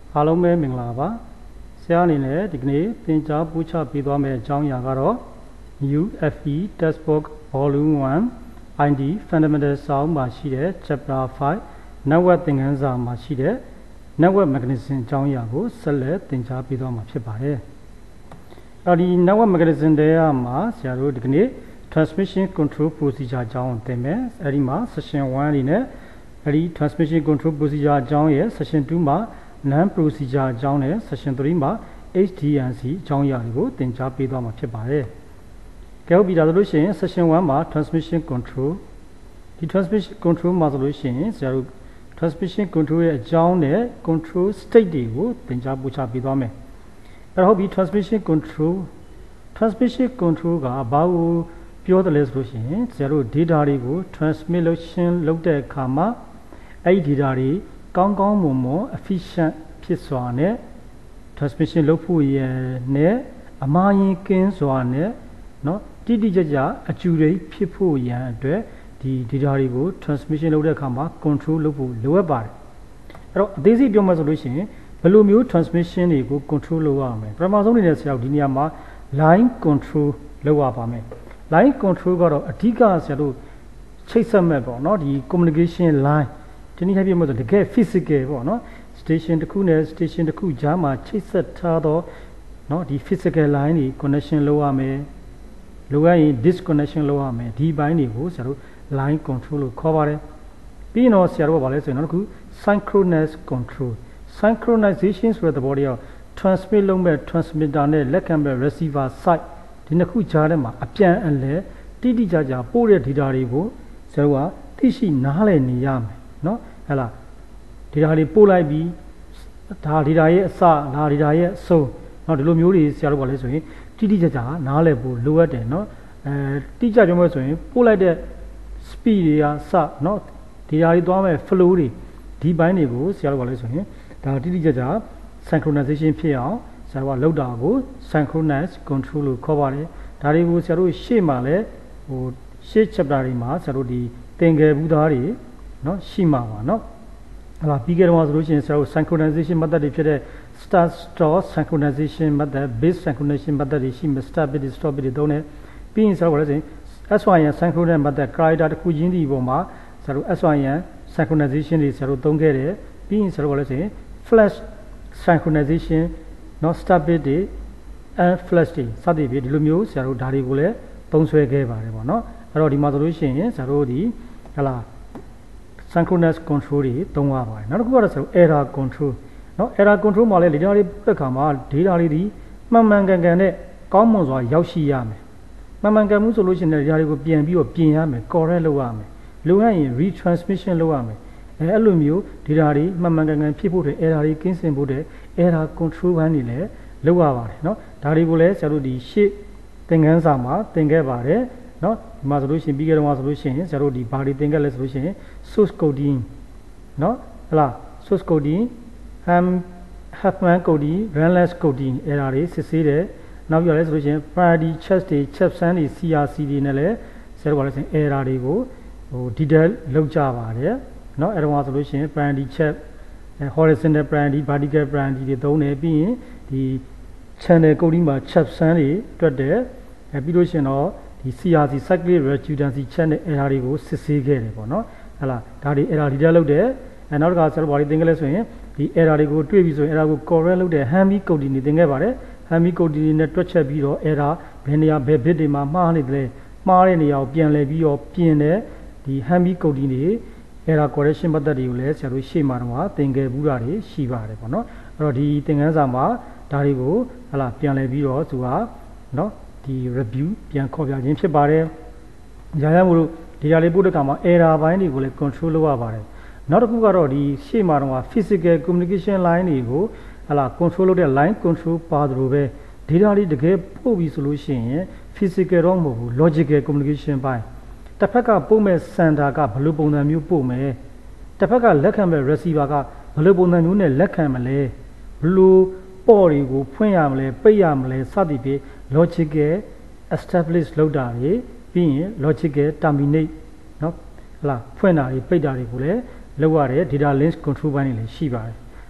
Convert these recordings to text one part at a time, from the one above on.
အားလုံးပဲမင်္ဂလာပါဆရာအနေနဲ့ဒီကနေ့သင်ကြားပို့ချပေးသွားမယ့်အကြောင်းအရာကတော့ UFE Textbook Volume 1 ID Fundamental စာအုပ်မှာရှိတဲ့ Chapter 5 Network သင်ခန်းစာမှာရှိတဲ့ Network Mechanism အကြောင်းအရာကိုဆက်လက်သင်ကြားပေးသွားမှာဖြစ်ပါတယ်အဲဒီ Network Mechanism တွေကမှာဆရာတို့ဒီကနေ့ Transmission Control Procedure အကြောင်းသင်မယ်အဲဒီမှာ Session 1အနေနဲ့အဲဒီ Transmission Control Procedure အကြောင်းရဲ့ Session 2မှာNon-procedure အကြောင်းနဲ့ Session 3မှာ HDNC အကြောင်းအရာတွေကိုသင်ကြားပေးသွားမှာဖြစ်ပါတယ်။ကဲဟုတ်ပြီဒါဆိုလို့ရှိရင် Session 1မှာ Transmission Control ဒီ Transmission Control မှာဆိုလို့ရှိရင်ဆရာတို့ Transmission Control ရဲ့အကြောင်းနဲ့ Control State တွေကိုသင်ကြားပို့ချပေးသွားမယ်။အဲ့တော့ဟုတ်ပြီ Transmission Control ကဘာကိုပြောတယ်လဲဆိုလို့ရှိရင်ဆရာတို့ data တွေကို transmission လုပ်တဲ့အခါမှာအဲ့ဒီ data တွေကောင်းကောင်းမွန်မွန် efficient ဖြစ်စွာနဲ့ transmission လုပ်ဖို့ရန်နဲ့အမှားယွင်းကင်းစွာနဲ့เนาะတိတိကျကျအကျူရိဖြစ်ဖို့ရန်အတွက်ဒီ data တွေကို transmission လုပ်တဲ့အခါမှာ control လုပ်ဖို့လိုအပ်ပါတယ်အဲ့တော့အသေးစိတ်ပြောမှဆိုလို့ရှိရင်ဘယ်လိုမျိုး transmission တွေကို control လုပ်ရမလဲပထမဆုံးအနေနဲ့ဆရာတို့ဒီနေရာမှာ line control လုပ်ရပါမယ် line control ကတော့အဓိကဆရာတို့ချိတ်ဆက်မဲ့ပေါ့เนาะဒီ communication lineဒီနေ့ပြလို့တကယ် physical ပေါ့နော် station တစ်ခုနဲ့ station တစ်ခုကြားမှာချိတ်ဆက်ထားတော့เนาะဒီ physical line တွေ connection လုပ်ရမယ်လိုရရင် disconnection လုပ်ရမယ်ဒီဘိုင်းတွေကိုဆရာတို့ line control လို့ခေါ်ပါတယ်ပြီးရင်တော့ဆရာတို့ကဘာလဲဆိုရင်နောက်တစ်ခု synchronous control synchronization ဆိုတဲ့သဘောတရား transmit လုပ်မဲ့ transmitter နဲ့လက်ခံမဲ့ receiver side ဒီနှစ်ခုကြားထဲမှာအပြန်အလှန်တိတိကျကျပို့တဲ့ data တွေကိုဆရာတို့ကသိရှိနားလည်နေရမယ်နော်ဟဲ့လား data တွေပို့လိုက်ပြီးဒါ data ရဲ့အစဒါ data ရဲ့အဆုံးနော်ဒီလိုမျိုးတွေဆရာတို့ကလည်းဆိုရင်တိတိကျကျနားလည်ဖို့လိုအပ်တယ်နော်တိကျပြောမယ်ဆိုရင်ပို့လိုက်တဲ့ speed တွေကစနော် data တွေသွားမဲ့ flow တွေဒီဘိုင်းတွေကိုဆရာတို့ကလည်းဆိုရင်ဒါတိတိကျကျ synchronization ဖြစ်အောင်ဆရာတို့ကလောက်တာကို synchronous control လို့ခေါ်ပါတယ်ဒါတွေကိုဆရာတို့ရှေ့မှာလည်းရှေ့ chapter တွေမှာဆရာတို့ဒီသင်ခဲ့ဘူးသားတွေနော်ရှိမှာပါနော်ဟလာပြီးခဲ့တော့ဆိုလို့ရှိရင်ဆရာတို့ synchronization method တွေဖြစ်တဲ့ start stop synchronization method base synchronization method တွေရှိမယ် start bit stop bit တွေသုံးတယ်ပြီးရင်ဆရာတို့လည်းဆိုရင် SYN synchronization method character တစ်ခုချင်းဒီပုံမှာဆရာတို့ SYN synchronization တွေဆရာတို့သုံးခဲ့တယ်ပြီးရင်ဆရာတို့လည်းဆိုရင် flash synchronization နော် start bit တွေ and flash တွေစသဖြင့်ဒီလိုမျိုးဆရာတို့ဓာတ်တွေကိုလည်းသုံးဆွဲခဲ့ပါတယ်ပေါ့နော်အဲ့တော့ဒီမှာဆိုလို့ရှိရင်ဆရာတို့ဒီဟလာsynchronous control တွေသုံးရပါတယ်နောက်တစ်ခုကတော့ဆို error control เนาะ error control မှာလည်း data တွေပို့တဲ့အခါမှာ data တွေဒီမှန်မှန်ကန်ကန်နဲ့ကောင်းမွန်စွာရောက်ရှိရမယ်မှန်မှန်ကန်မှုဆိုလို့ရှိရင် data တွေကိုပြန်ပြီးတော့ပြင်ရမယ် correct လုပ်ရမယ်လိုအပ်ရင် retransmission လုပ်ရမယ်အဲ့လိုမျိုး data တွေမှန်မှန်ကန်ကန်ဖြစ်ဖို့တဲ့ error တွေကင်းစင်ဖို့တဲ့ error control ဘန်းတွေလည်းလုပ်ရပါတယ်เนาะဒါတွေကိုလည်းဆရာတို့ဒီရှေ့သင်ခန်းစာမှာသင်ခဲ့ပါတယ်နော်ဒီမှာဆိုလို့ရှိရင်ပြီးခဲ့တော့ဆိုလို့ရှိရင်ဆရာတို့ဒီဘာတွေသင်ခဲ့လဲဆိုလို့ရှိရင် source coding နော်ဟလား source coding Huffman coding Runless coding အဲ့ဒါတွေစစ်ဆေးတယ်နောက်ပြီးတော့လဲဆိုလို့ရှိရင် priority check တွေ check sum တွေ CRC တွေနဲ့လည်းဆရာတို့ကလည်းဆိုရင် error တွေကိုdetail လောက်ကြပါတယ်နော်အဲ့တော့ဆိုလို့ရှိရင် priority check horizontal priority vertical priority တွေသုံးတယ်ပြီးရင်ဒီ channel coding မှာ check sum တွေတွက်တယ်ပြီးလို့ရှိရင်တော့ဒီ CRC cyclic redundancy check နဲ့ error တွေကိုစစ်ဆေးခဲ့တယ်ပေါ့နော်ဟဲ့လားဒါတွေ error detail လုပ်တယ်နောက်တစ်ခါဆရာတို့ဘာတွေသင်ခဲ့လဲဆိုရင်ဒီ error တွေကိုတွေ့ပြီဆိုရင် error ကို correct လုပ်တဲ့ Hammy coding တွေသင်ခဲ့ပါတယ် Hammy coding တွေနဲ့တွက်ချက်ပြီးတော့ error ဘယ်နေရာဘယ် bit တွေမှာမှားနေတယ်မှားတဲ့နေရာကိုပြန်လဲပြီးတော့ပြင်တယ်ဒီ Hammy coding တွေ error correction method တွေကိုလည်းဆရာတို့ရှေ့မှာတော့သင်ခဲ့ဘူးတာတွေရှိပါတယ်ပေါ့နော်အဲ့တော့ဒီသင်ခန်းစာမှာဒါတွေကိုဟလာပြန်လဲပြီးတော့သူကနော်ဒီ review ပြန်ခေါ်ပြခြင်းဖြစ်ပါတယ်။ရာရမို့လို့ data လေးပို့တဲ့အခါမှာ error ဘိုင်းတွေကိုလည်း control လုပ်ရပါတယ်။နောက်တစ်ခုကတော့ဒီရှေ့မှာတော့ physical communication line တွေကိုဟလာ control လုပ်တဲ့ line control ပါတယ်လို့ပဲ data လေးတကယ်ပို့ပြီးဆိုလို့ရှိရင် physical တော့မဟုတ်ဘူး logical communication ဘိုင်းတစ်ဖက်ကပို့မဲ့ sender ကဘယ်လိုပုံစံမျိုးပို့မယ်တစ်ဖက်ကလက်ခံမဲ့ receiver ကဘယ်လိုပုံစံမျိုးနဲ့လက်ခံမလဲဘယ်လိုပေါ်တွေကိုဖွင့်ရမလဲပိတ်ရမလဲစသည်ဖြင့် logical establish လုပ်တာတွေပြီးရင် logical terminate เนาะဟလာဖွင့်တာတွေပိတ်တာတွေကိုလည်းလုပ်ရတဲ့ data link control ဘိုင်းတွေလည်းရှိပါတယ်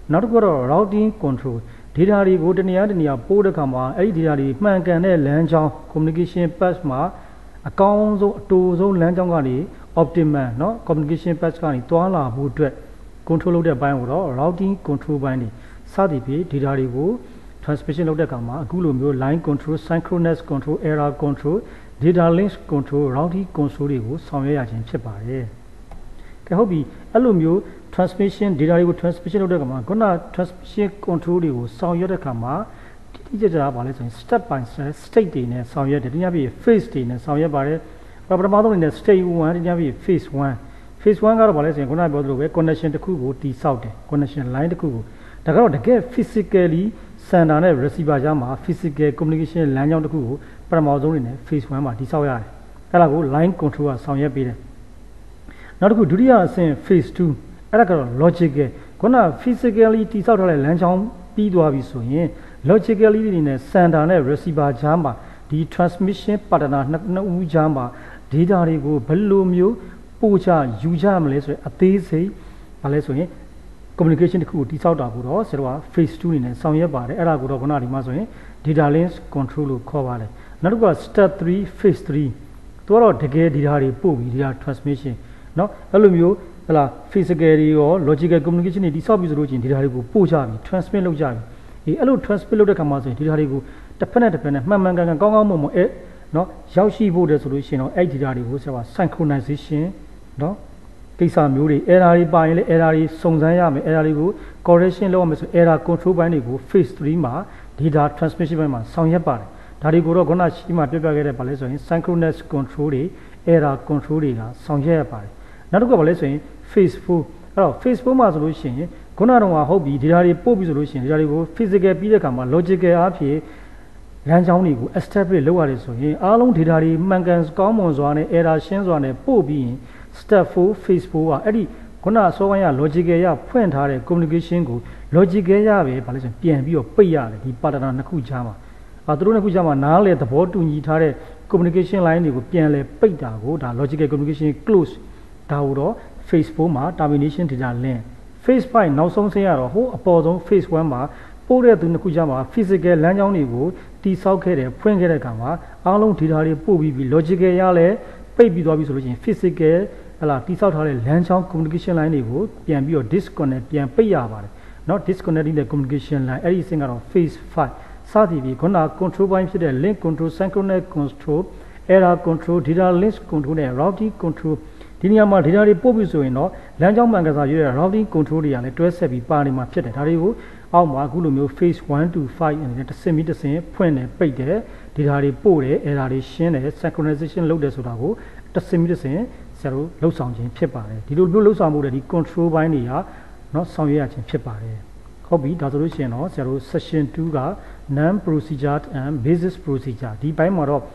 နောက်တစ်ခုကတော့ routing control data တွေကိုတနေရာပို့တဲ့အခါမှာအဲ့ဒီ data တွေမှန်ကန်တဲ့လမ်းကြောင်း communication path မှာအကောင်းဆုံးအတူဆုံးလမ်းကြောင်းကနေ optimal เนาะ communication path ကနေတွားလာဖို့အတွက် control လုပ်တဲ့ဘိုင်းကိုတော့ routing control ဘိုင်းတွေစသည်ဖြင့် data တွေကို transmission လုပ်တဲ့အခါမှာအခုလိုမျိုး line control synchronous control error control data link control routing control တွေကိုဆောင်ရွက်ရခြင်းဖြစ်ပါတယ်။ကဲဟုတ်ပြီအဲ့လိုမျိုး transmission data တွေကို transmission လုပ်တဲ့အခါမှာခုန transmission control တွေကိုဆောင်ရွက်တဲ့အခါမှာတိကျတာပါလဲဆိုရင် step by step state တွေနဲ့ဆောင်ရွက်တယ်ဒီညပြည့် phase တွေနဲ့ဆောင်ရွက်ပါတယ်ပထမဆုံးအနေနဲ့ state 1ဒီညပြည့် phase 1 phase 1ကတော့ပါလဲဆိုရင်ခုနပြောသလိုပဲ connection တစ်ခုကိုတည်ဆောက်တယ် connection line တစ်ခုကိုဒါကတော့တကယ် physically sender နဲ့ receiver ကြားမှာ physical communication လမ်းကြောင်းတစ်ခုကိုပထမဆုံးအနေနဲ့ phase 1မှာတည်ဆောက်ရတယ်အဲ့ဒါကို line control ကဆောင်ရွက်ပေးတယ်နောက်တစ်ခုဒုတိယအဆင့် phase 2အဲ့ဒါကတော့ logical ခုန physically တည်ဆောက်ထားတဲ့လမ်းကြောင်းပြီးသွားပြီဆိုရင် logically အနေနဲ့ sender နဲ့ receiver ကြားမှာဒီ transmission partner နှစ်ဦးကြားမှာ data တွေကိုဘယ်လိုမျိုးပို့ချယူကြမလဲဆိုရင်အသေးစိတ်ဘာလဲဆိုရင် communication တစ်ခုကိုတည်ဆောက်တာကိုတော့ဆရာတို့က phase 2အနေနဲ့ဆောင်ရွက်ပါတယ်အဲ့ဒါကိုတော့ခုနဒီမှာဆိုရင် data link control လို့ခေါ်ပါတယ်နောက်တစ်ခုက step 3 phase 3သူကတော့တကယ် data တွေပို့ပြီး data transmission เนาะအဲ့လိုမျိုးဟလာ physical တွေရော logical communication တွေတည်ဆောက်ပြီးဆိုလို့ချင်း data တွေကိုပို့ကြပြီ transmit လုပ်ကြပြီအဲ့လို transmit လုပ်တဲ့ခါမှာဆိုရင် data တွေကိုတစ်ဖက်နဲ့တစ်ဖက်နဲ့မှန်ကန်ကောင်းမွန်เนาะရောက်ရှိဖို့တဲ့ဆိုလို့ရှိရင်တော့အဲ့ data တွေကိုဆရာက synchronization เนาะကိစ္စမျိုးတွေ error တွေပါရင်လည်း error တွေစုံစမ်းရမယ် error တွေကို correction လုပ်ရမယ်ဆို error control ဘိုင်းတွေကို phase 3မှာ data transmission ဘိုင်းမှာဆောင်ရွက်ပါတယ်ဒါတွေကိုတော့ခုနရှိမှပြပြခဲ့တဲ့ပါလဲဆိုရင် synchronous control တွေ error control တွေကဆောင်ရွက်ရပါတယ်နောက်တစ်ခုကပါလဲဆိုရင် phase 4အဲ့တော့ phase 4မှာဆိုလို့ရှိရင်ခုနကတော့ဟုတ်ပြီ data တွေပို့ပြီဆိုလို့ရှိရင် data တွေကို physical ပြီးတဲ့အခါမှာ logical အဖြစ်လမ်းကြောင်းတွေကို establish လုပ်ရတယ်ဆိုရင်အားလုံး data တွေမှန်ကန်ကောင်းမွန်စွာနဲ့ error ရှင်းစွာနဲ့ပို့ပြီးရင် step 4 phase 4ကအဲ့ဒီခုနအစောပိုင်းက logical ရဖွင့်ထားတဲ့ communication ကို logical ရပဲဘာလဲဆိုရင်ပြန်ပြီးတော့ပိတ်ရတယ်ဒီ partner နှစ်ခုကြားမှာသူတို့နှစ်ခုကြားမှာနားလေသဘောတူညီထားတဲ့ communication line တွေကိုပြန်လဲပိတ်တာကိုဒါ logical communication close ဒါကိုတော့ phase 4မှာ termination data link phase 5နောက်ဆုံးဆင်းရတော့ဟိုအပေါ်ဆုံး phase 1မှာပို့တဲ့သူနှစ်ခုကြားမှာ physical လမ်းကြောင်းတွေကိုတိဆောက်ခဲ့တယ်ဖွင့်ခဲ့တဲ့အခါမှာအားလုံး data တွေပို့ပြီး logical ရလဲပိတ်ပြီးသွားပြီဆိုလို့ရှိရင် physical ဟလာတိဆောက်ထားတဲ့လမ်းကြောင်း communication line တွေကိုပြန်ပြီးတော့ disconnect ပြန်ပိတ်ရပါတယ်เนาะ disconnecting the communication line အဲ့ဒီအဆင့်ကတော့ phase 5စသည်ဖြင့်ခုန control ဘိုင်းဖြစ်တဲ့ link control synchronous control error control data link control နဲ့ routing control ဒီနေရာမှာ data တွေပို့ပြီဆိုရင်တော့လမ်းကြောင်းမှန်ကန်စွာရွေးတဲ့ routing control တွေကလည်းတွဲဆက်ပြီးပါနေမှာဖြစ်တယ်ဒါတွေကိုအောက်မှာအခုလိုမျိုး phase 1 to 5အနေနဲ့တစ်ဆင့်ပြီးတစ်ဆင့်ဖွင့်တယ်ပိတ်တယ် data တွေပို့တယ် error တွေရှင်းတယ် synchronization လုပ်တယ်ဆိုတာကိုတစ်ဆင့်ပြီးတစ်ဆင့်ဆရာတို့လှုပ်ဆောင်ခြင်းဖြစ်ပါတယ်ဒီလိုမျိုးလှုပ်ဆောင်မှုတွေဒီ control ဘိုင်းတွေကเนาะဆောင်ရွက်ရခြင်းဖြစ်ပါတယ်ဟုတ်ပြီဒါဆိုလို့ရှိရင်တော့ဆရာတို့ section 2က non procedure and basis procedure ဒီဘိုင်းမှာတော့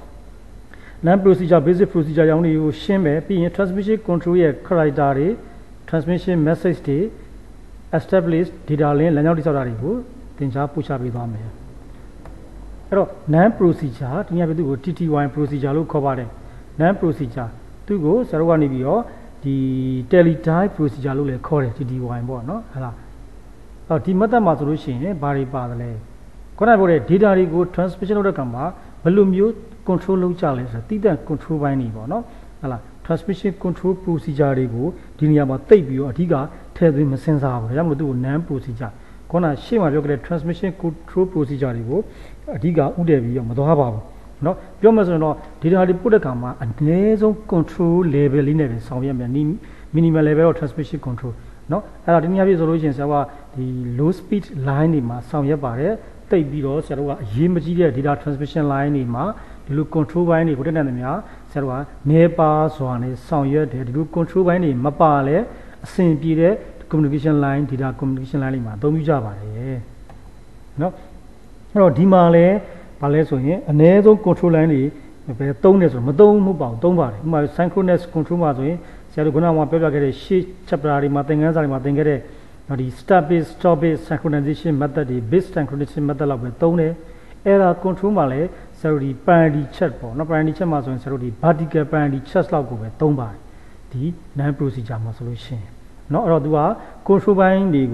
non procedure basic procedure ရောင်းတွေကိုရှင်းမယ်ပြီးရင် transmission control ရဲ့ character တွေ transmission message တွေ establish data link လမ်းကြောင်းတိစောက်တာတွေကိုသင်ကြားပို့ချပေးသွားမယ်အဲ့တော့ non procedure ဒီညပြသူ့ကို TTY procedure လို့ခေါ်ပါတယ် non procedure သူ့ကိုဆရာတို့ကနေပြီးတော့ဒီ teletype procedure လို့လည်းခေါ်တယ် TTY ပေါ့နော်ဟုတ်လားအဲ့ဒီ method မှာဆိုလို့ရှိရင်ဘာတွေပါတယ်လဲခုနကပြောတဲ့ data တွေကို transmission လုပ်တဲ့အခါမှာဘယ်လိုမျိုး control လုပ်ကြလဲဆိုတော့တိကျ control ဘိုင်းနေပေါ့နော်ဟုတ်လား transmission control procedure တွေကိုဒီနေရာမှာတိတ်ပြီးတော့အဓိကထည့်သွင်းမစင်စားဘူးဒါကြောင့်မလို့သူ့ကို non procedure ခုနရှေ့မှာပြောခဲ့တဲ့ transmission control procedure တွေကိုအဓိကဥတည်ပြီးတော့မသွားပါဘူးเนาะပြောမှဆိုရင်တော့ data တွေပို့တဲ့အခါမှာအနည်းဆုံး control level လေးနဲ့ပဲဆောင်ရွက်မယ် minimal level of transmission control เนาะအဲ့ဒါဒီနေ့အပြည့်ဆိုလို့ရှိရင်ဆရာကဒီ low speed line တွေမှာဆောင်ရွက်ပါတယ်တိတ်ပြီးတော့ဆရာတို့ကအရေးမကြီးတဲ့ data transmission line တွေမှာဒီလို control ဘိုင်းတွေကိုတက်တဲ့များဆရာတို့ကနေပါစွာနဲ့ဆောင်ရွက်တယ်ဒီလို control ဘိုင်းတွေမပါလဲအဆင်ပြေတဲ့ communication line data communication line တွေမှာအသုံးပြုကြပါတယ်เนาะအဲ့တော့ဒီမှာလဲဘာလဲဆိုရင်အနည်းဆုံး control line တွေပဲသုံးတယ်ဆိုတော့မသုံးဘူးပေါ့သုံးပါတယ်ဥပမာ synchronous control မှာဆိုရင်ဆရာတို့ခုနကပြောပြခဲ့တဲ့ sheet chapter တွေမှာသင်ခန်းစာတွေမှာသင်ခဲ့တဲ့ဒီ start base stop base synchronization method တွေ base synchronization method လောက်ပဲသုံးတယ် error control မှာလည်းဆရာတို့ဒီ parity check ပေါ့နော် parity check မှာဆိုရင်ဆရာတို့ဒီ vertical parity check လောက်ကိုပဲသုံးပါတယ်ဒီ non procedure မှာဆိုလို့ရှိရင်เนาะအဲ့တော့သူက control ဘိုင်းတွေကို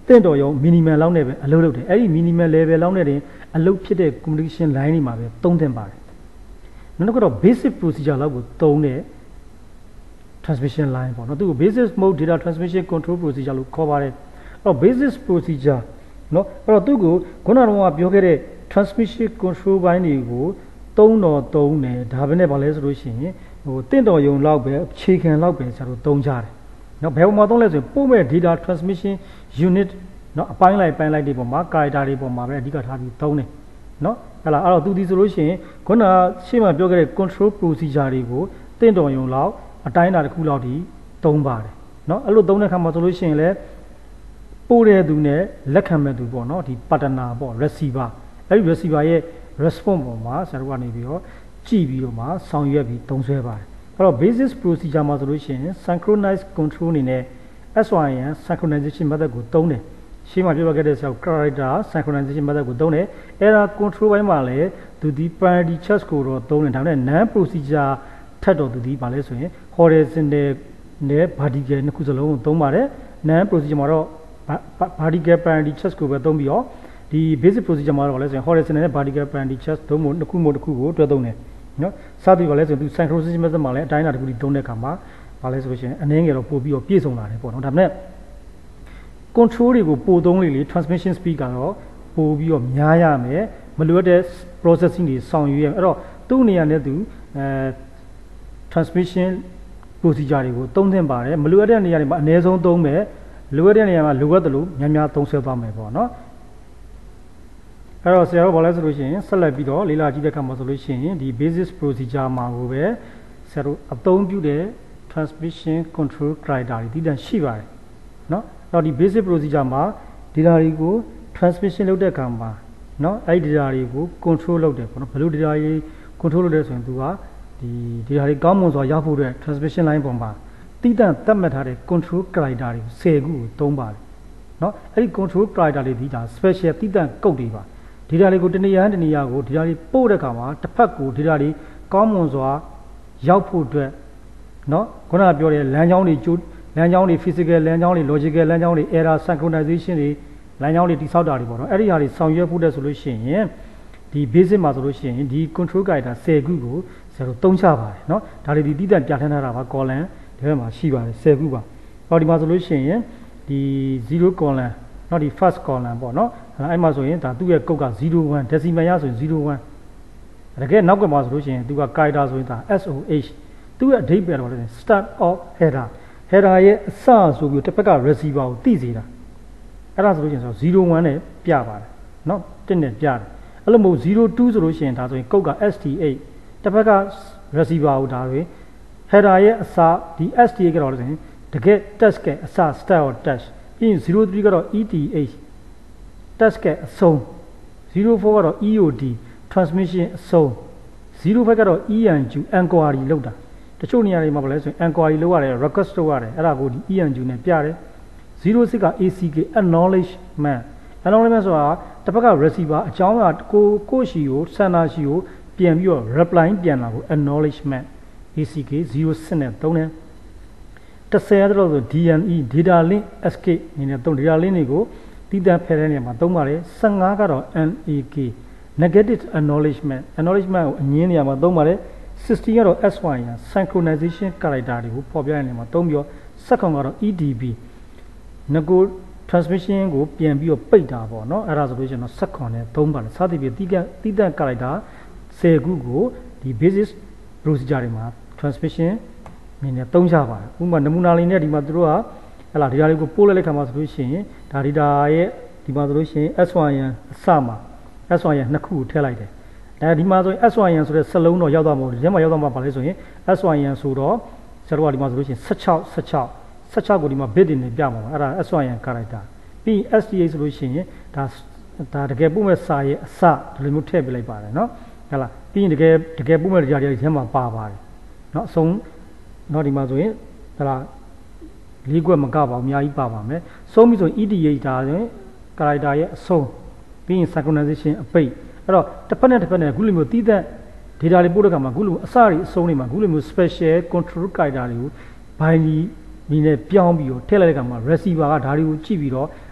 တင့်တော်ရုံ minimal လောက်နဲ့ပဲအလုပ်လုပ်တယ်အဲ့ဒီ minimal level လောက်နဲ့တင်အလုပ်ဖြစ်တဲ့ communication line တွေမှာပဲသုံးသင့်ပါတယ်နောက်တစ်ခုတော့ basic procedure လောက်ကိုသုံးတဲ့ transmission line ပေါ့နော်သူက basic mode data transmission control procedure လို့ခေါ်ပါတယ်အဲ့တော့ basic procedure နော်အဲ့တော့သူကခုနကတော့ပြောခဲ့တဲ့ transmission control ဘိုင်းတွေကိုသုံးတယ်ဒါပဲနဲ့ဗာလဲဆိုလို့ရှိရင်ဟိုတင့်တော်ရုံလောက်ပဲအခြေခံလောက်ပဲဆရာတို့သုံးကြတယ်နော်ဘယ်မှာသုံးလဲဆိုရင်ပို့မဲ့ data transmission unit နော်အပိုင်းလိုက်တွေပေါ်မှာ character တွေပေါ်မှာပဲအဓိကထားပြီးသုံးတယ်နော်ဟဲ့လားအဲ့တော့သူဒီဆိုလို့ရှိရင်ခုနရှေ့မှာပြောခဲ့တဲ့ control procedure တွေကိုတင့်တော်ရုံလောက်အတိုင်းအတာတစ်ခုလောက်ဒီသုံးပါတယ်နော်အဲ့လိုသုံးတဲ့အခါမှာဆိုလို့ရှိရင်လည်းပို့တဲ့သူနဲ့လက်ခံမဲ့သူပေါ့နော်ဒီ partner ပေါ့ receiver အဲ့ဒီ receiver ရဲ့ response ပေါ်မှာဆရာတို့ကနေပြီးတော့ကြည့်ပြီးတော့မှဆောင်ရွက်ပြီးသုံးဆွဲပါတယ်အဲ့တော့ basis procedure မှာဆိုလို့ရှိရင် synchronized control အနေနဲ့ SYN synchronization method ကိုသုံးတယ်ရှင်းမှာပြောခဲ့တဲ့ဆရာ character synchronization method ကိုသုံးတယ်အဲ့ဒါ control ဘိုင်းမှာလည်းသူဒီ parity checks ကိုတော့သုံးတယ်ဒါပေမဲ့ non procedure ထပ်တော့သူဒီပါလဲဆိုရင် horizontal နဲ့ vertical နှစ်ခုစလုံးကိုသုံးပါတယ် non procedure မှာတော့ vertical parity checks ကိုပဲသုံးပြီးတော့ဒီ basic procedure မှာတော့လဲဆိုရင် horizontal နဲ့ vertical parity checks သုံးဖို့တစ်ခုကိုတွဲသုံးတယ်နော်စသည်ပါလဲဆိုရင်သူ synchronization method မှာလည်းအတိုင်းအတာတစ်ခုဒီသုံးတဲ့အခါမှာပါလဲဆိုလို့ရှိရင်အနည်းငယ်တော့ပို့ပြီးတော့ပြည့်စုံလာတယ်ပေါ့နော်ဒါပေမဲ့ control တွေကိုပို့သုံးလေ transmission speed ကတော့ပို့ပြီးတော့များရမယ်မလိုအပ်တဲ့ processing တွေဆောင်ရွက်ရမယ်အဲ့တော့သူ့နေရာနဲ့သူtransmission procedure တွေကိုသုံးသင့်ပါတယ်မလိုအပ်တဲ့နေရာတွေမှာအနည်းဆုံးသုံးမယ်လိုအပ်တဲ့နေရာမှာလိုအပ်တယ်လို့များသုံးဆွဲသွားမယ်ပေါ့နော်အဲ့တော့ဆရာတို့ဘာလဲဆိုလို့ရှိရင်ဆက်လက်ပြီးတော့လေ့လာကြည့်တဲ့အခါမှာဆိုလို့ရှိရင်ဒီ basis procedure မှာကိုပဲဆရာတို့အသုံးပြုတဲ့ transmission control criteria တွေတည်တံ့ရှိပါတယ်နော်အဲ့တော့ဒီ basic procedure မှာ data တွေကို transmission လုပ်တဲ့အခါမှာနော်အဲ့ဒီ data တွေကို control လုပ်တယ်ပေါ့နော်ဘယ်လို data တွေ control လုပ်တယ်ဆိုရင်သူကဒီ data တွေကောင်းမွန်စွာရောက်ဖို့အတွက် transmission line ပေါ်မှာတည်တံ့သတ်မှတ်ထားတဲ့ control criteria တွေ10ခုကိုသုံးပါတယ်နော်အဲ့ဒီ control criteria တွေဒီဒါ special တည်တံ့ကုတ်တွေပါdata တွေကိုတနေရာကို data တွေပို့တဲ့အခါမှာတစ်ဖက်ကို data တွေကောင်းမွန်စွာရောက်ဖို့အတွက်နော်ခုနကပြောတဲ့လမ်းကြောင်းတွေ physical လမ်းကြောင်းတွေ logical လမ်းကြောင်းတွေ error synchronization တွေလမ်းကြောင်းတွေတိစောက်တာတွေပေါ့နော်အဲ့ဒီဟာတွေဆောင်ရွက်ဖို့တဲ့ဆိုလို့ရှိရင်ဒီ basic မှာဆိုလို့ရှိရင်ဒီ control character 10ခုကိုဆရာတို့သုံးချပါတယ်နော်ဒါတွေဒီတည်တံ့ပြဋ္ဌာန်းထားတာပါ column ဒီဘက်မှာရှိပါတယ်10ခုပါဟောဒီမှာဆိုလို့ရှိရင်ဒီ0 column နော်ဒီ first column ပေါ့နော်အဲ့မှာဆိုရင်ဒါသူ့ရဲ့ကုတ်က01 decimal ရဆိုရင်01တကယ်နောက်ကမှာဆိုလို့ရှိရင်သူက character ဆိုရင်ဒါ SOH သူ့ရဲ့အဓိပ္ပာယ်တော့လဲ start of header ရဲ့အစဆိုပြီးတစ်ဖက်က receiver ကိုသိစေတာအဲ့ဒါဆိုလို့ရှိရင်01နဲ့ပြပါတယ်နော်1နဲ့ပြတယ်အဲ့လိုမဟုတ်02ဆိုလို့ရှိရင်ဒါဆိုရင်ကုတ်က ST8 တစ်ဖက်က receiver ကိုဒါတွေ header ရဲ့အစဒီ ST8 ကတော့လဲဆိုရင်တကယ် test ကအစ start or test ပြီးရင်03ကတော့ ETH test ကအဆုံး04ကတော့ EOD transmission အဆုံး05ကတော့ ENQ enquiry လောက်တာတချို့နေရာတွေမှာဘာလဲဆိုရင် enquiry လောက်ရတယ် request လောက်ရတယ်အဲ့ဒါကိုဒီ ENQ နဲ့ပြတယ်06က ACK acknowledgement ဆိုတာတစ်ဖက်က receiver အကြောင်းအရာကိုရှိကို sender ရှိကိုပြန်ပြီးတော့ reply ပြန်လာကို acknowledgement ACK 06နဲ့သုံးတယ်10တော့ဆို DNE data link escape အနေနဲ့သုံး data link တွေကိုတည်တံ့ဖယ်တဲ့နေရာမှာသုံးပါတယ်15ကတော့ NAK negative acknowledgement ကိုအငင်းနေရာမှာသုံးပါတယ်60ကတော့ SYN synchronization character တွေကိုပေါ်ပြတဲ့နေရာမှာသုံးပြီးတော့7ကတော့ EDB nego transmission ကိုပြန်ပြီးတော့ပိတ်တာပေါ့နော်အဲ့ဒါဆိုလို့ရှိရင်တော့7နဲ့သုံးပါတယ်စသဖြင့်တည်တံ့ character 10ခုကိုဒီ basis procedure တွေမှာ transmission အနေနဲ့သုံးကြပါတယ်ဥပမာနမူနာလေးနဲ့ဒီမှာသူတို့ကဟဲ့လား data တွေကိုပို့လိုက်တဲ့ခါမှာဆိုလို့ရှိရင်ဒါ data ရဲ့ဒီမှာဆိုလို့ရှိရင် SYN အစမှာ SYN နှစ်ခုကိုထည့်လိုက်တယ်ဒီမှာဆိုရင် SYN ဆိုတဲ့စလုံးတော့ရောက်သွားမှာမဟုတ်ဘူးဒီထဲမှာရောက်သွားမှာပါလဲဆိုရင် SYN ဆိုတော့ဆရာတို့ကဒီမှာဆိုလို့ရှိရင်16ကိုဒီမှာ bit တွေနဲ့ပြမှာပါအဲ့ဒါ SYN character ပြီး STA ဆိုလို့ရှိရင်ဒါတကယ်ပို့မဲ့စာရဲ့အစဒီလိုမျိုးထည့်ပေးလိုက်ပါတယ်နော်ဟဲ့လားပြီးရင်တကယ်ပို့မဲ့ data တွေဒီထဲမှာပါပါတယ်နော်အဆုံးနော်ဒီမှာဆိုရင်ဟဲ့လားလေးခွက်မကပါဘူးအများကြီးပါပါမယ်ဆုံးပြီဆိုရင် EDH ဒါဆိုရင် character ရဲ့အဆုံးပြီးရင် synchronization အပိတ်အဲ့တော့တစ်ဖက်နဲ့အခုလိုမျိုးတည်တံ့ data တွေပို့တဲ့အခါမှာအခုလိုအစတွေအဆုံးတွေမှာအခုလိုမျိုး special control character တွေကို binary ဒီနဲ့ပြောင်းပြီးတော့ထည့်လိုက်တဲ့အခါမှာ receiver ကဒါတွေကိုကြည့်ပြီးတော့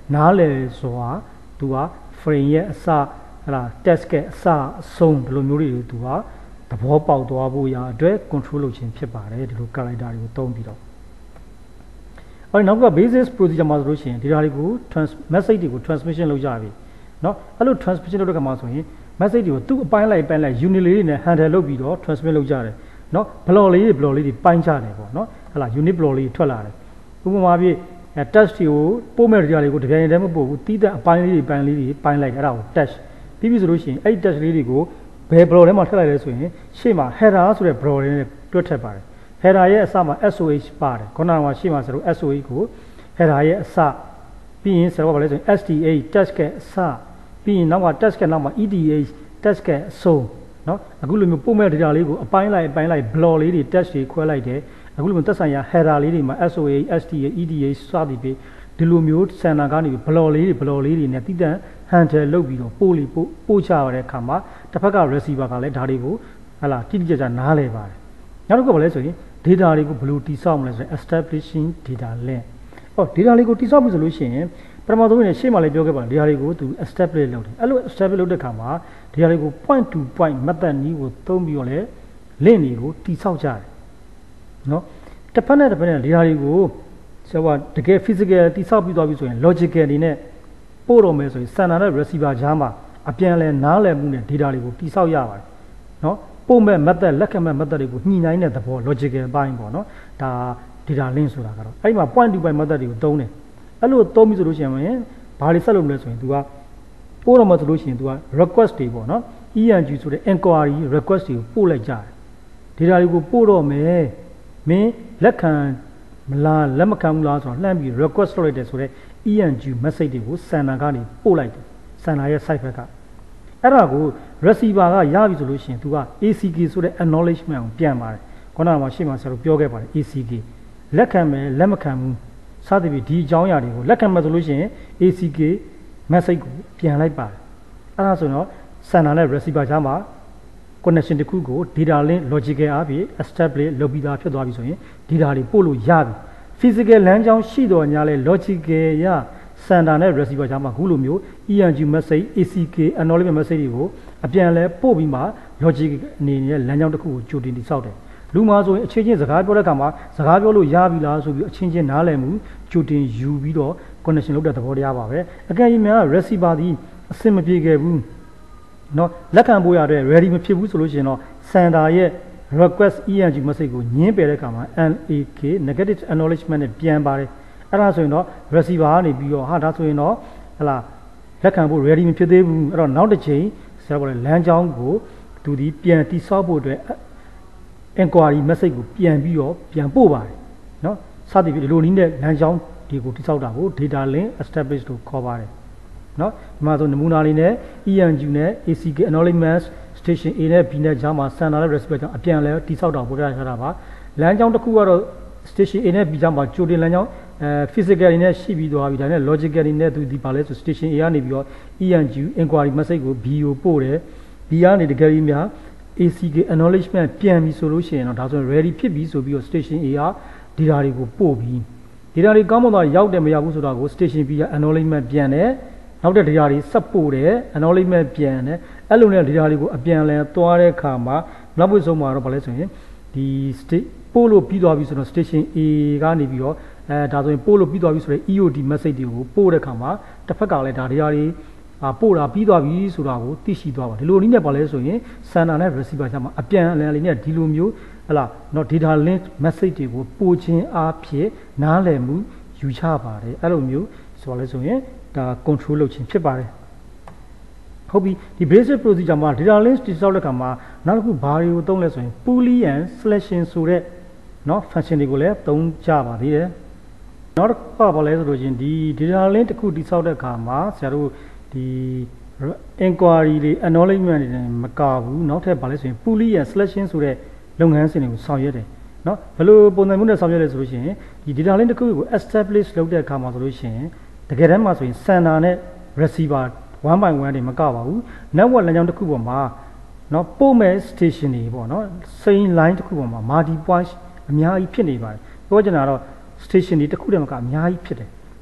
နားလည်စွာသူက frame ရဲ့အစဟလာ test ကအစအဆုံးဒီလိုမျိုးတွေသူကသဘောပေါက်သွားဖို့ရအတွက် control လုပ်ခြင်းဖြစ်ပါတယ်ဒီလို character တွေကိုသုံးပြီးတော့အဲ့နောက်က basis procedure မှာဆိုလို့ရှိရင်ဒီဓာတ်တွေကို message တွေကို transmission လုပ်ကြပြီเนาะအဲ့လို transmission လုပ်တဲ့ခါမှာဆိုရင် message တွေကိုသူ့အပိုင်းလိုက်unit လေးတွေနဲ့ handle လုပ်ပြီးတော့ transmit လုပ်ကြတယ်เนาะ block လေးတွေပိုင်းကြတယ်ပေါ့เนาะဟလာ unit block လေးထွက်လာတယ်ဥပမာပြည့် touch တွေကိုပို့မဲ့ဓာတ်တွေကိုတပြိုင်တည်းမပို့ဘူးတီးတဲ့အပိုင်းလေးတွေပိုင်းလိုက်တယ်အဲ့ဒါကို touch ပြီးပြီဆိုလို့ရှိရင်အဲ့ဒီ touch လေးတွေကိုဘယ် block ထဲမှာထည့်လိုက်လဲဆိုရင်ရှေ့မှာ header ဆိုတဲ့ block လေးနဲ့တွဲထည့်ပါတယ် header ရဲ့အစမှာ SOH ပါတယ်ခုနကရှေ့မှာဆိုလို့ SOH ကို header ရဲ့အစပြီးရင်ဆိုတော့ဘာလဲဆိုရင် STH touch ကအစပြီးရင်နောက်က touch ကနောက်မှာ EDH touch ကအဆုံးเนาะအခုလိုမျိုးပို့မဲ့ data လေးကိုအပိုင်းလိုက် block လေးတွေ touch တွေခွဲလိုက်တယ်အခုလိုမျိုးသက်ဆိုင်ရာ header လေးတွေမှာ SOH STH EDH စသည်ဖြင့်ဒီလိုမျိုး sender ကနေ block လေးတွေနဲ့တည်တံ့ handle လုပ်ပြီးတော့ပို့ချရတဲ့အခါမှာတစ်ဖက်က receiver ကလည်းဒါတွေကိုဟလာတိတိကျကျနားလည်ပါတယ်နောက်တစ်ခုကဘာလဲဆိုရင် data တွေကိုဘယ်လိုတိစောက်မလဲဆိုရင် establishing data link data တွေကိုတိစောက်ပြီဆိုလို့ရှိရင်ပထမဆုံးရှေ့မှာလည်းပြောခဲ့ပါ data တွေကိုသူ establish လုပ်တယ်အဲ့လို establish လုပ်တဲ့အခါမှာ data တွေကို point to point method နည်းကိုသုံးပြီးတော့လည်း link တွေကိုတိစောက်ကြတယ်နော်တစ်ဖက်နဲ့ data တွေကိုဆိုတော့တကယ် physical တိစောက်ပြီးသွားပြီဆိုရင် logical အနေနဲ့ပို့တော့မယ်ဆိုရင် sender နဲ့ receiver ကြားမှာအပြန်အလှန်နားလည်မှုနဲ့ data တွေကိုတိစောက်ရပါတယ်နော်ပို့မဲ့ method လက်ခံမဲ့ method တွေကိုညှိနှိုင်းတဲ့သဘော logical အပိုင်းပေါ့နော်ဒါ data link ဆိုတာကတော့အဲ့ဒီမှာ point to point method တွေကိုသုံးတယ်အဲ့လိုသုံးပြီးဆိုလို့ရှိရင်ဘာတွေဆက်လုပ်မလဲဆိုရင် तू ကပို့တော့မှဆိုလို့ရှိရင် तू က request တွေပေါ့နော် ENG ဆိုတဲ့ inquiry request တွေကိုပို့လိုက်ကြတယ် data တွေကိုပို့တော့မယ်မင်းလက်ခံမလားလက်မခံဘူးလားဆိုတော့လှမ်းပြီး request လုပ်လိုက်တယ်ဆိုတော့ ENG message တွေကို sender ကနေပို့လိုက်တယ် sender ရဲ့ site ဘက်ကအဲ့ဒါကို receiver ကရပြီဆိုလို့ရှိရင် तू က ACK ဆိုတဲ့ acknowledgement ကိုပြန်ပါတယ်ခုနကမှရှေ့မှာဆရာတို့ပြောခဲ့ပါတယ် ACK လက်ခံမယ်လက်မခံဘူးစသဖြင့်ဒီအကြောင်းအရာတွေကိုလက်ခံမှဆိုလို့ရှိရင် ACK message ကိုပြန်လိုက်ပါတယ်အဲ့ဒါဆိုတော့ sender နဲ့ receiver ကြားမှာ connection တစ်ခုကို data link logical အပြင် establish လုပ်ပြီးသားဖြစ်သွားပြီဆိုရင် data တွေပို့လို့ရပြီ physical လမ်းကြောင်းရှိတော်ညာလဲ logical ရ sender နဲ့ receiver ကြားမှာခုလိုမျိုး ENG message ACK acknowledgement message တွေကိုအပြန်လဲပို့ပြီးမှ logical အနေနဲ့လမ်းကြောင်းတစ်ခုကိုကြိုတင်တည်ဆောက်တယ်လူမှာဆိုရင်အချင်းချင်းစကားပြောတဲ့အခါမှာစကားပြောလို့ရပြီလားဆိုပြီးအချင်းချင်းနားလည်မှုကြိုတင်ယူပြီးတော့ connection လုပ်တဲ့သဘောတရားပါပဲအကယ်၍များ receiver ဒီအဆင်မပြေခဲ့ဘူးเนาะလက်ခံဖို့ရတဲ့ ready မဖြစ်ဘူးဆိုလို့ရှိရင်တော့ sender ရဲ့ request ENG message ကိုညင်းပယ်တဲ့အခါမှာ NAK negative acknowledgement နဲ့ပြန်ပါတယ်အဲ့ဒါဆိုရင်တော့ receiver ကနေပြီးတော့ဟာဒါဆိုရင်တော့ဟလာလက်ခံဖို့ ready မဖြစ်သေးဘူးအဲ့တော့နောက်တစ်ချိန်ဆရာကလည်းလမ်းကြောင်းကိုသူဒီပြန်တိဆောက်ဖို့အတွက်inquiry message ကိုပြန်ပြီးတော့ပြန်ပို့ပါတယ်เนาะစသည်ဖြင့်ဒီလိုနည်းနဲ့လမ်းကြောင်းဒီကိုတိစောက်တာကို data link establish လို့ခေါ်ပါတယ်เนาะဒီမှာဆိုနမူနာလေးနဲ့ ENG နဲ့ ACK acknowledgement station A နဲ့ B နဲ့ကြားမှာ sender နဲ့ receiver ကြောင့်အပြန်လဲတိစောက်တာပို့ရတာပါလမ်းကြောင်းတစ်ခုကတော့ station A နဲ့ B ကြားမှာကြိုတင်လမ်းကြောင်းphysical နဲ့ရှိပြီးသွားပြီဒါနဲ့ logical နဲ့သူဒီပါလဲဆို station A ကနေပြီးတော့ ENG inquiry message ကို B ကိုပို့တယ် B ကနေတကယ်ကြီးများACK acknowledgement ပြန်ပြီဆိုလို့ရှိရင်တော့ဒါဆိုရင် ready ဖြစ်ပြီဆိုပြီးတော့ station A က data တွေကိုပို့ပြီး data တွေကောင်းမွန်သွားရောက်တယ်မရောက်ဘူးဆိုတာကို station B က acknowledgement ပြန်တယ်နောက်တဲ့ data တွေဆက်ပို့တယ် acknowledgement ပြန်တယ်အဲ့လိုနဲ့ data တွေကိုအပြန်လဲသွားတဲ့အခါမှာနောက်ပွင့်ဆုံးမှာတော့ဗာလဲဆိုရင်ဒီ ပို့လို့ပြီးသွားပြီဆိုတော့ station A ကနေပြီးတော့ဒါဆိုရင်ပို့လို့ပြီးသွားပြီဆိုတော့ EOD message တွေကိုပို့တဲ့အခါမှာတစ်ဖက်ကလည်းဒါ data တွေပို့တာပြီးသွားပြီဆိုတာကိုသိရှိသွားပါဒီလိုနည်းနဲ့ပါလဲဆိုရင် sender နဲ့ receiver ကြားမှာအပြန်အလှန်လေးနဲ့ဒီလိုမျိုးဟလာတော့ data link message တွေကိုပို့ခြင်းအဖြစ်နားလည်မှုယူချပါတယ်အဲ့လိုမျိုးဆိုပါလဲဆိုရင်ဒါ control လုပ်ခြင်းဖြစ်ပါတယ်ဟုတ်ပြီဒီ basic procedure မှာ data link တိစောက်တဲ့အခါမှာနောက်တစ်ခုဘာတွေကိုသုံးလဲဆိုရင် boolean selection ဆိုတဲ့เนาะ function တွေကိုလည်းသုံးကြပါသေးတယ်နောက်တစ်ခုကဘာလဲဆိုလို့ချင်းဒီ data link တစ်ခုတိစောက်တဲ့အခါမှာဆရာတို့ဒီ inquiry တွေ acknowledgement တွေမကဘူးနောက်ထပ်ဘာလဲဆိုရင် boolean selection ဆိုတဲ့လုပ်ငန်းစဉ်တွေကိုဆောင်ရွက်တယ်เนาะဘယ်လိုပုံစံမျိုးနဲ့ဆောင်ရွက်လဲဆိုလို့ရှိရင်ဒီ data link တစ်ခုကို establish လုပ်တဲ့အခါမှာဆိုလို့ရှိရင်တကယ်တမ်းမှာဆိုရင် sender နဲ့ receiver 1 by 1တွေမကပါဘူး network လမ်းကြောင်းတစ်ခုပေါ်မှာเนาะပို့မဲ့ station တွေပေါ့เนาะ same line တစ်ခုပေါ်မှာ multi point အများကြီးဖြစ်နေပါတယ်ပြောချင်တာတော့ station တွေတစ်ခုတည်းမကအများကြီးဖြစ်တယ်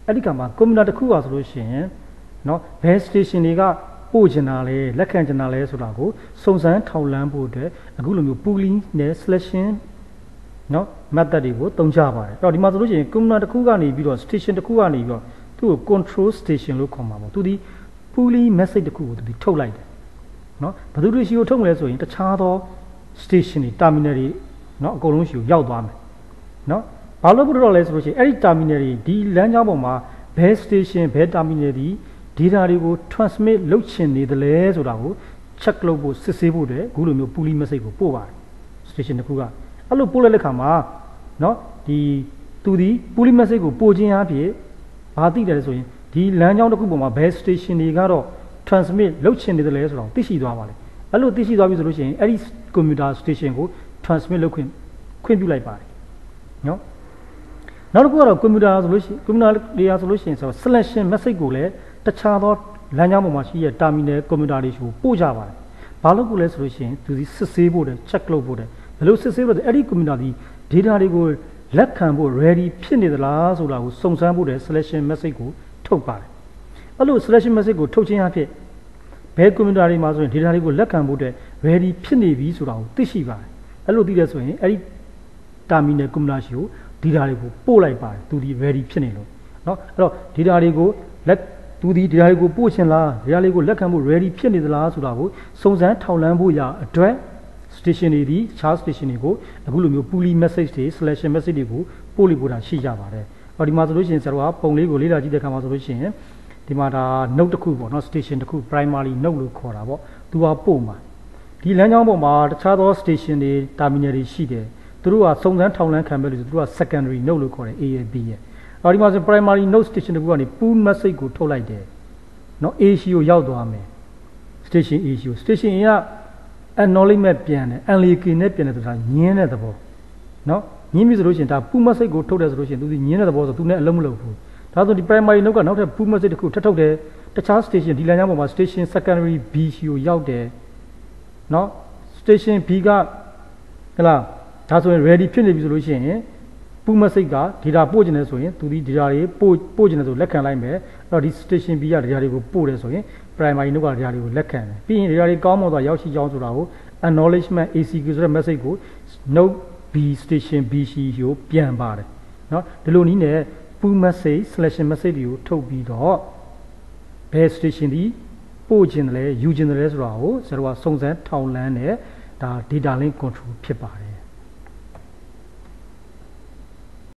အဲ့ဒီကမှာကွန်ပျူတာတစ်ခုပါဆိုလို့ရှိရင်နော်ဘယ် station တွေကပို့ချင်တာလဲလက်ခံချင်တာလဲဆိုတာကိုစုံစမ်းထောက်လှမ်းဖို့အတွက်အခုလိုမျိုး pooling နဲ့ selection နော် method တွေကိုသုံးကြပါတယ်အဲ့တော့ဒီမှာဆိုလို့ရှိရင်ကွန်ပျူတာတစ်ခုကနေပြီးတော့ station တစ်ခုကနေပြီးတော့သူ့ကို control station လို့ခေါ်မှာပေါ့သူဒီ pooling message တစ်ခုကိုသူဒီထုတ်လိုက်တယ်နော်ဘယ်သူတွေရှိကိုထုတ်မလဲဆိုရင်တခြားသော station တွေ terminal တွေနော်အကုန်လုံးရှိကိုရောက်သွားမယ်နော်ဘာလို့ပြောတော့လဲဆိုလို့ရှိရင်အဲ့ဒီ terminal တွေဒီလမ်းကြောင်းပေါ်မှာဘယ် station ဘယ် terminal ဒီ data တွေကို transmit လုပ်ချင်နေတယ်လဲဆိုတာကို check လုပ်ဖို့စစ်ဆေးဖို့အတွက်အခုလိုမျိုး pooling message ကိုပို့ပါတယ် station တစ်ခုကအဲ့လိုပို့လိုက်တဲ့ခါမှာနော်ဒီသူဒီ pooling message ကိုပို့ခြင်းအပြင်ဘာသိတယ်လဲဆိုရင်ဒီလမ်းကြောင်းတစ်ခုပေါ်မှာဘယ် station တွေကတော့ transmit လုပ်ချင်နေတယ်လဲဆိုတော့သိရှိသွားပါလေအဲ့လိုသိရှိသွားပြီဆိုလို့ရှိရင်အဲ့ဒီ computer station ကို transmit လုပ်ခွင့်ပြုလိုက်ပါတယ်နော်နောက်တစ်ခုကတော့ computer ဆိုလို့ရှိရင် computer တွေဆိုလို့ရှိရင်ဆိုတော့ selection message ကိုလည်းတခြားသောလမ်းကြောင်းပေါ်မှာရှိတဲ့ terminal computer တွေရှိကိုပို့ကြပါတယ်ဘာလို့ကိုလဲဆိုလို့ရှိရင်သူဒီစစ်ဆေးဖို့တဲ့ check လုပ်ဖို့တဲ့ဘယ်လိုစစ်ဆေးလို့အဲ့ဒီ computer ဒီ data တွေကိုလက်ခံဖို့ ready ဖြစ်နေသလားဆိုတာကိုစုံစမ်းဖို့တဲ့ selection message ကိုထုတ်ပါတယ်အဲ့လို selection message ကိုထုတ်ခြင်းအဖြစ်ဘယ် computer တွေမှာဆိုရင် data တွေကိုလက်ခံဖို့တဲ့ ready ဖြစ်နေပြီဆိုတာကိုသိရှိပါတယ်အဲ့လိုသိတဲ့ဆိုရင်အဲ့ဒီ terminal computer ရှိကို data တွေကိုပို့လိုက်ပါတယ်သူဒီ ready ဖြစ်နေလို့เนาะအဲ့တော့ data တွေကိုသူဒီ data တွေကိုပို့ချင်လား data တွေကိုလက်ခံဖို့ ready ဖြစ်နေသလားဆိုတာကိုစုံစမ်းထောက်လှမ်းဖို့ရအတွက် station တွေဒီ charge station တွေကိုအခုလိုမျိုး pooling message တွေ selection message တွေကိုပို့လိပို့တာရှိကြပါတယ်။အော်ဒီမှာဆိုလို့ရှိရင်ဆရာတို့ကပုံလေးကိုလေ့လာကြည့်တဲ့အခါမှာဆိုလို့ရှိရင်ဒီမှာဒါ note တစ်ခုပေါ့နော် station တစ်ခု primary note လို့ခေါ်တာပေါ့။သူကပို့မှာဒီလမ်းကြောင်းပေါ်မှာတခြားသော station တွေ terminal တွေရှိတယ်။သူတို့ကစုံစမ်းထောက်လှမ်းခံမဲ့လို့ဆိုသူတို့က secondary note လို့ခေါ်တယ် A ရဲ့ B ရဲ့။အော်ဒီမှာဆို primary note station တစ်ခုကနေ pool message ကိုထုတ်လိုက်တယ်။နော် A ရှိကိုရောက်သွားမယ်။ station A ရှိကို station A ကacknowledgement ပြန်တယ် NLK နဲ့ပြန်တယ်ဆိုတာညင်းတဲ့သဘောเนาะညင်းပြီဆိုလို့ရှိရင်ဒါ pool message ကိုထုတ်တယ်ဆိုလို့ရှိရင်သူညင်းတဲ့သဘောဆိုသူနဲ့အလုံးမလုပ်ဘူးဒါဆိုဒီ primary note ကနောက်ထပ် pool message တစ်ခုထပ်ထုတ်တယ်တခြား station ဒီလမ်းကြောင်းပေါ်မှာ station secondary B ရှိကိုရောက်တယ်เนาะ station B ကဟလာဒါဆိုရင် ready ဖြစ်နေပြီဆိုလို့ရှိရင် pool message က data ပို့ချင်တယ်ဆိုရင်သူဒီ data တွေပို့ချင်တယ်ဆိုလက်ခံလိုက်မယ်အဲ့တော့ဒီ station B က data တွေကိုပို့တယ်ဆိုရင်primary note က data တွေကိုလက်ခံတယ်ပြီးရင် data တွေကောင်းမွန်စွာရောက်ရှိကြောင်းဆိုတာကို acknowledgement ACQ ဆိုတဲ့ message ကို note B station B ရှိကိုပြန်ပါတယ်เนาะဒီလိုနည်းနဲ့ pool message selection message တွေကိုထုတ်ပြီးတော့ဘယ် station ဒီပို့ခြင်းတယ်လဲယူခြင်းတယ်လဲဆိုတာကိုဆရာတို့ကစုံစမ်းထောက်လှမ်းတဲ့ဒါ data link control ဖြစ်ပါတယ်